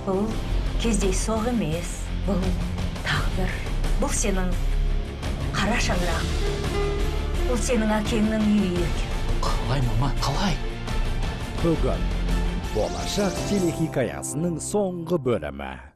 Бұл кездейсоқ емес, бұл тағдыр. Бұл сенің қара шаңырағың. Бұл сенің әкеңнің үйі екен. Қалай, мама, қалай? Бүгін болашақ телехикаясының соңғы бөлімі.